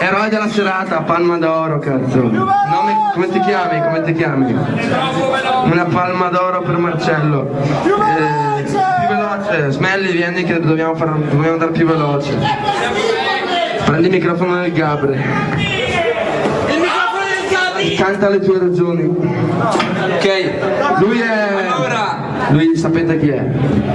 Eroe della serata, palma d'oro, cazzo. Nome, come ti chiami? Come ti chiami? Una palma d'oro per Marcello. Più veloce. Smelly, vieni che dobbiamo andare più veloce. Prendi il microfono del Gabre. Il microfono del Gabre! Canta le tue ragioni. Ok. Lui sapete chi è?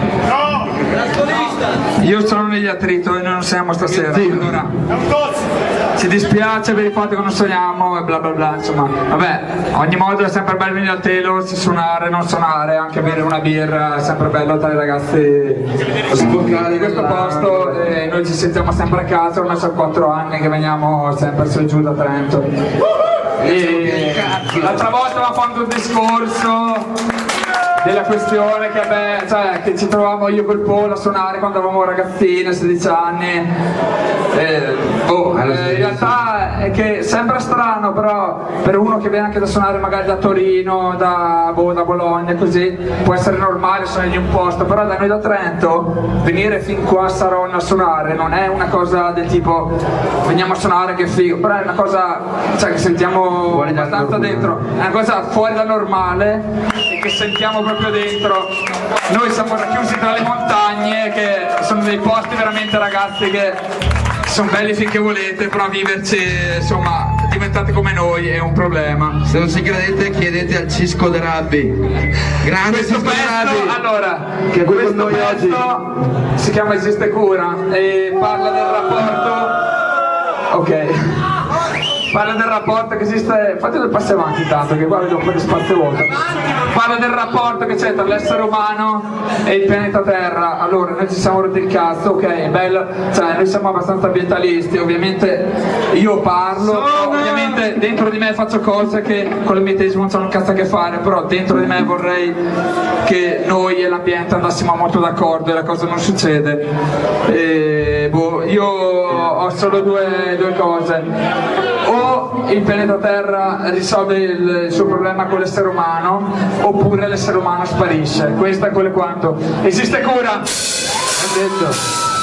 Io sono negli attrito e noi non siamo stasera. Sì. Allora, ci dispiace per il fatto che non suoniamo e bla bla bla, insomma. Vabbè, ogni modo è sempre bello venire al telo, suonare, non suonare, anche bere una birra, è sempre bello tra i ragazzi di questo posto e noi ci sentiamo sempre a casa, ormai sono 4 anni che veniamo sempre su e giù da Trento. E l'altra volta avevamo fatto un discorso della questione che, cioè, che ci trovavamo io col Paul a suonare quando avevamo ragazzine, 16 anni. In realtà è che sembra strano, però per uno che viene anche da suonare magari da Torino, da Bologna, così può essere normale suonare di un posto, però da noi da Trento venire fin qua a Saronno a suonare non è una cosa del tipo veniamo a suonare che figo, però è una cosa, cioè, che sentiamo abbastanza dentro, è una cosa fuori dal normale e che sentiamo proprio dentro. Noi siamo racchiusi tra le montagne, che sono dei posti veramente, ragazzi, che sono belli finché volete, però viverci, insomma, diventate come noi è un problema. Se non ci credete chiedete al Cisco de Rabbi. Grande Questo Cisco de Rabbi, pezzo, allora, che è qui questo con noi oggi. pezzo si chiama Esiste Cura e parla del rapporto. Ok. Parla del rapporto che esiste, fate due passi avanti tanto che qua vedo un po' di spazio vuoto. Parla del rapporto che c'è tra l'essere umano e il pianeta Terra. Allora, noi ci siamo rotti il cazzo, ok, è bello, cioè noi siamo abbastanza ambientalisti, ovviamente io parlo, ovviamente dentro di me faccio cose che con l'ambientalismo non c'hanno un cazzo a che fare, però dentro di me vorrei che noi e l'ambiente andassimo molto d'accordo e la cosa non succede. Io ho solo due cose. O il pianeta Terra risolve il suo problema con l'essere umano, oppure l'essere umano sparisce. Questo è quello quanto. Esiste cura! È detto.